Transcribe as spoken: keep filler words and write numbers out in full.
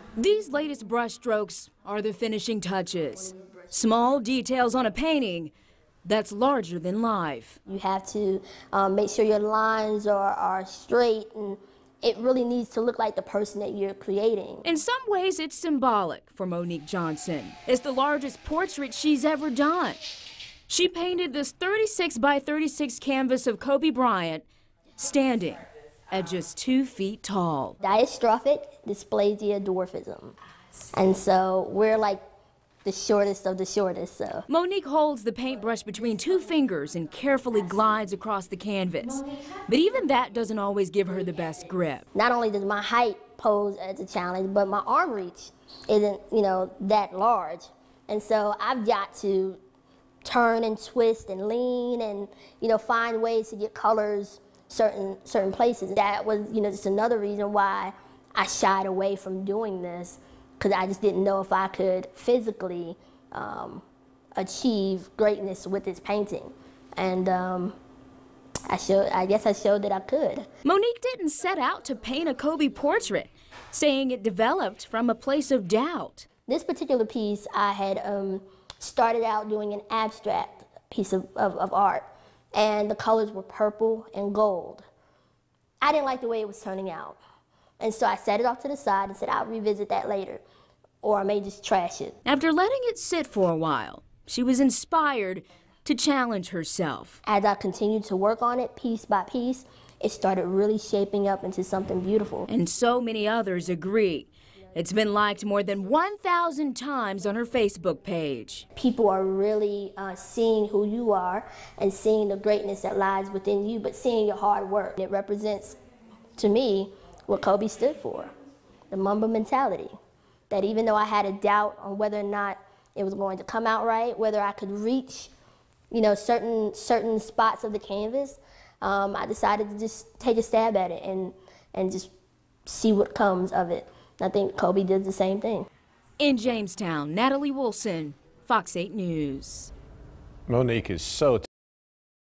These latest brushstrokes are the finishing touches. Small details on a painting that's larger than life. You have to um, make sure your lines are, are straight, and it really needs to look like the person that you're creating. In some ways, it's symbolic for Monique Johnson. It's the largest portrait she's ever done. She painted this thirty-six by thirty-six canvas of Kobe Bryant standing at just two feet tall. Diastrophic dysplasia dwarfism. And so we're like the shortest of the shortest. So Monique holds the paintbrush between two fingers and carefully glides across the canvas. But even that doesn't always give her the best grip. Not only does my height pose as a challenge, but my arm reach isn't, you know, that large. And so I've got to turn and twist and lean and, you know, find ways to get colors certain certain places. That was, you know, just another reason why I shied away from doing this, because I just didn't know if I could physically um, achieve greatness with this painting. And um, I showed, I guess I showed that I could. Monique didn't set out to paint a Kobe portrait, saying it developed from a place of doubt. This particular piece, I had um, started out doing an abstract piece of, of, of art, and the colors were purple and gold. I didn't like the way it was turning out. And so I set it off to the side and said, I'll revisit that later, or I may just trash it. After letting it sit for a while, she was inspired to challenge herself. As I continued to work on it piece by piece, it started really shaping up into something beautiful. And so many others agree. It's been liked more than one thousand times on her Facebook page. People are really uh, seeing who you are and seeing the greatness that lies within you, but seeing your hard work. It represents, to me, what Kobe stood for, the Mamba mentality. That even though I had a doubt on whether or not it was going to come out right, whether I could reach, you know, certain certain spots of the canvas, um, I decided to just take a stab at it and, and just see what comes of it. I think Kobe did the same thing. In Jamestown, Natalie Wilson, Fox eight News. Monique is so